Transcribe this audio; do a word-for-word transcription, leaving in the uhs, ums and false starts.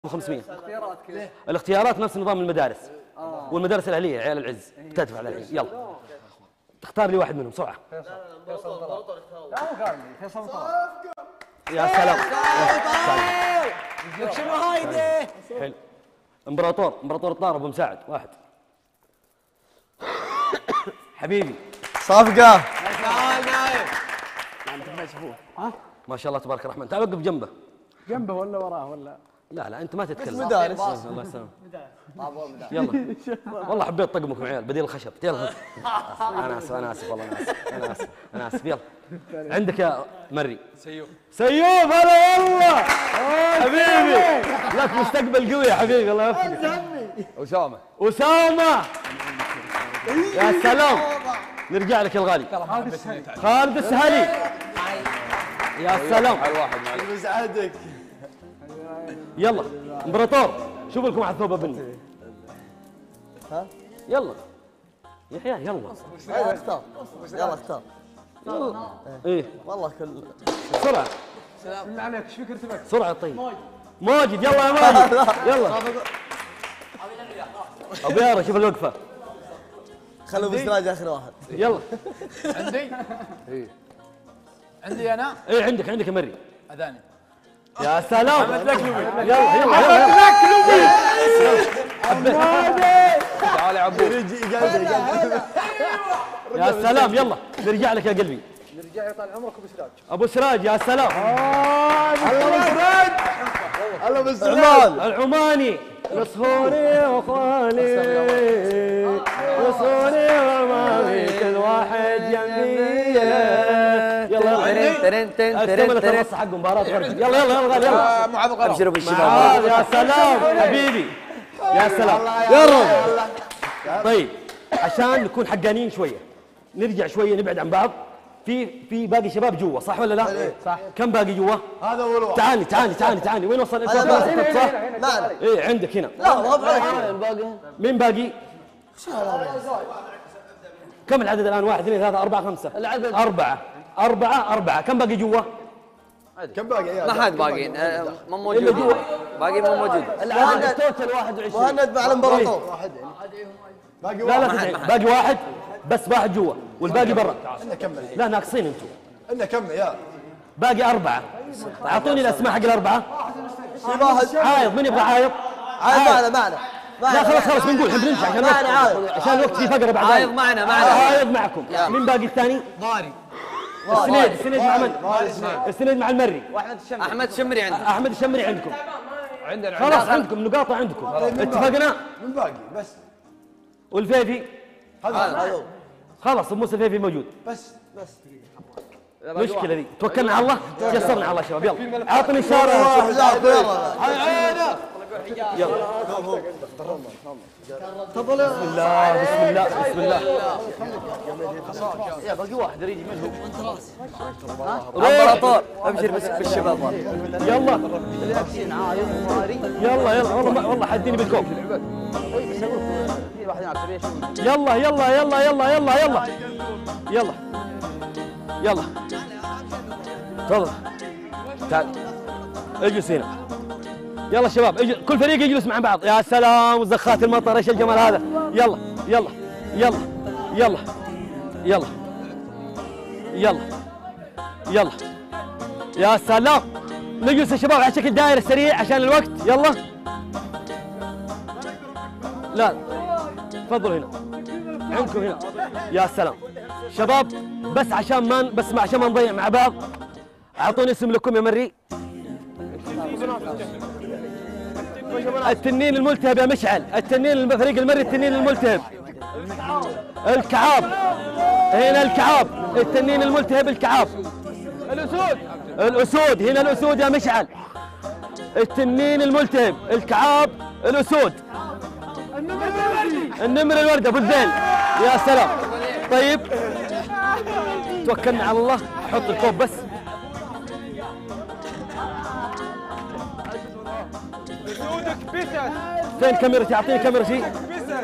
خمسمية. الاختيارات نفس نظام المدارس والمدارس الاهليه عيال العز تدفع على الحين. يلا تختار لي واحد منهم بسرعه. يا سلام شنو هايدي؟ حلو. امبراطور امبراطور الطار ابو مساعد واحد. حبيبي صفقه. ما شاء الله تبارك الرحمن. تعال وقف جنبه. جنبه ولا وراه ولا؟ لا لا انت ما تتكلم. مدارس. الله يسلمك. يلا والله حبيت طقمكم عيال بديل الخشب. يلا انا اسف انا اسف والله انا اسف انا اسف انا اسف. يلا عندك يا مري. سيوف سيوف هلا والله حبيبي لك مستقبل قوي يا حبيبي الله يوفقك. أسامة أسامة يا سلام. نرجع لك يا الغالي. خالد السهلي يا سلام. مساعدك. يلا امبراطور شوف لكم واحد ثوبه بني. ها يلا يحيى يلا يلا اختار. يلا اختار. يلا ايه والله كل بسرعه بالله عليك ايش فيك ارتبك؟ بسرعه. طيب ماجد يلا يا ماجد يلا ابو يارا شوف الوقفه. خلوا بسراج اخر واحد. يلا عندي عندي أنا ايه عندك عندك يا مري. أذاني يا سلام يلا يلا يلا تعال يا عبود. يجي قلبي قلبي. يا سلام. يلا نرجع لك يا قلبي. نرجع يطال عمرك ابو سراج. ابو سراج يا سلام. الله بسراج. الله بسراج. العماني نصهوني وخالي نصهوني ومامي كل واحد جنبي. يلا ترن ترن استمر النص حق مباراة غرب. يلا يلا يلا غالي يلا معاذ غرام. ابشروا بالشباب. معاذ يا سلام حبيبي يا سلام. يلا طيب عشان نكون حقانيين شوية نرجع شوية نبعد عن بعض. في في باقي شباب جوا صح ولا لا؟ صح. كم باقي جوا؟ هذا اول واحد. تعالي تعالي تعالي تعالي. وين وصل انت؟ صح؟ معنا. ايه عندك هنا. لا ما بعرف. مين باقي؟ كم العدد الآن؟ واحد اثنين ثلاثة أربعة خمسة. العدد أربعة أربعة أربعة. كم باقي جوا؟ كم باقي يا ما حد باقي مو موجود. باقي مو موجود. العدد التوتل واحد وعشرين. مهند مع الامبراطور. واحد باقي لا لا واحد. تدعي. باقي واحد بس واحد جوا والباقي برا. انا كمل. لا ناقصين انتم. انا كمل يا باقي أربعة. أعطوني الأسماء حق الأربعة. واحد. عايض. من يبغى عايض؟ عايض معنا معنا. لا خلاص خلاص بنقول احنا بنمشي عشان معنا عايض. عشان الوقت في فقرة بعد. عايض معنا معنا. عايض معكم. مين باقي الثاني؟ ضاري. السنيد. السنيد مع من؟ السنيد مع المري. احمد شمري عندنا. أحمد الشمري عندكم. عندنا خلاص عندكم نقاط عندكم. اتفقنا؟ من باقي بس. والفيفي هذا هذا خلاص موسى الفيفي موجود. بس بس. مشكلة ذي. توكلنا على الله يسرنا على الله شباب. يلا اعطني اشارة. يلا يلا تفضل. بسم الله بسم الله بسم الله. يا باقي واحد اريد منهم. امبراطور ابشر بس بالشباب. يلا يلا يلا والله والله حديني بالكوب. يلا يلا يلا يلا يلا يلا يلا يلا تفضل تعال اجلس هنا. يلا شباب اجلس. كل فريق يجلس مع بعض. يا سلام وزخات المطر ايش الجمال هذا. يلا يلا يلا يلا يلا يلا يلا يا سلام. نجلس يا شباب على شكل دائرة سريع عشان الوقت. يلا لا تفضلوا هنا عندكم هنا. يا سلام شباب بس عشان ما بس عشان ما نضيع مع بعض اعطوني اسم لكم يا مري. التنين الملتهب يا مشعل. التنين فريق المري التنين الملتهب. الكعاب هنا الكعاب. التنين الملتهب الكعاب. الاسود الاسود هنا الاسود يا مشعل. التنين الملتهب الكعاب الاسود. النمر الورد ابو الذيل. يا سلام. طيب توكلنا على الله. حط الكوب بس. فين كاميرتي؟ اعطيني كاميرتي.